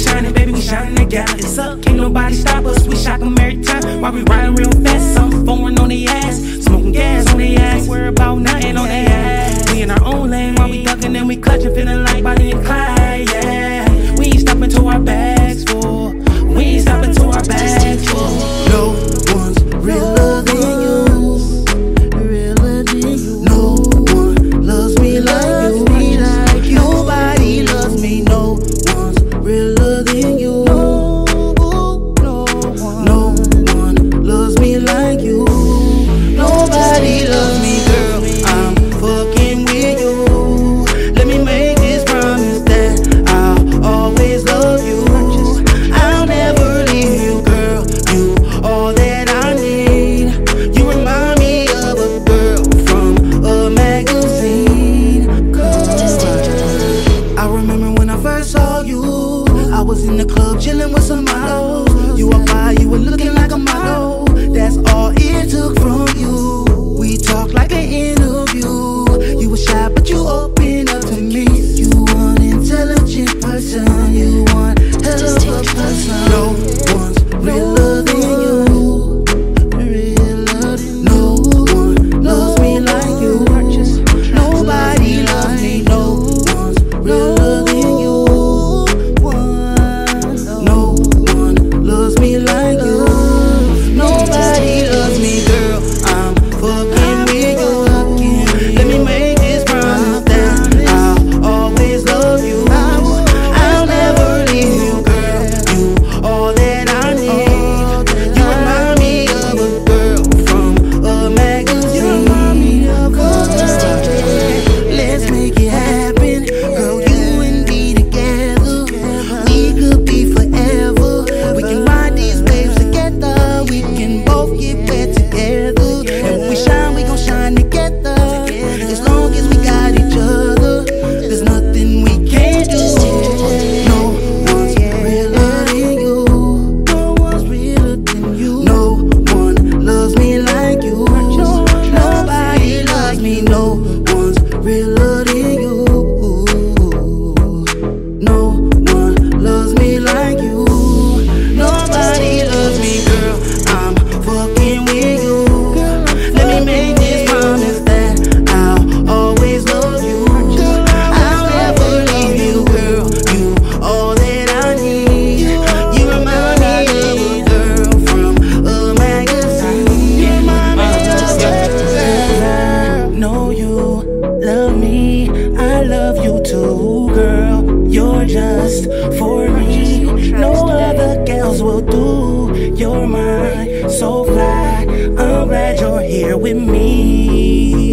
shining, baby, we shining together. It's up, can't nobody stop us. We shock them every time while we riding real fast. Some foreign on the ass, smoking gas on the ass. Worry about nothing on their ass. We in our own lane while we ducking and we clutching, feeling like Bonnie and Clyde, yeah. We ain't stopping to our bags full. We ain't stopping to our bags full. No one's realer than you. Realer than you. No one loves me like you. Nobody loves me. No one's realer than you. No one loves me like you. Nobody loves me, girl. I'm fucking with you. Let me make this promise that I'll always love you. I'll never leave you, girl. You all that I need. You remind me of a girl from a magazine. Girl, I remember when I first saw you. I was in the club chilling with some models. You walked by, you were looking like a model. That's all it took from you. We talked like an interview. You were shy, but you opened up to me. You an intelligent person. You one hell of a person. No one's realer than you. Realer than no one loves me like you. Nobody loves me. No one's realer than you. No one loves me like you. Nobody loves me, girl. I'm fucking with you. Let me make this promise that I'll always love you. I'll never leave you, girl. You all that I need. You remind me of a girl from a magazine. Let's make it happen, girl. You and me together, we could be forever. We can ride these waves together. We can both get wet together. And when we shine, we gon' shine together. As long as we got each other, there's nothing we can't do. No one's realer than you. No one's realer than you. No one loves me like you. Nobody loves me. No one's realer than you. No one loves me like you. Nobody loves me, girl. I'm fucking with you. Let me make this promise that I'll always love you. I'll never leave you, girl. You all that I need. You remind me of a girl from a magazine. You remind me of a girl. Know you love me. I love you too, girl. You're just for me. No other girls will do. You're mine, so fly. I'm glad you're here with me.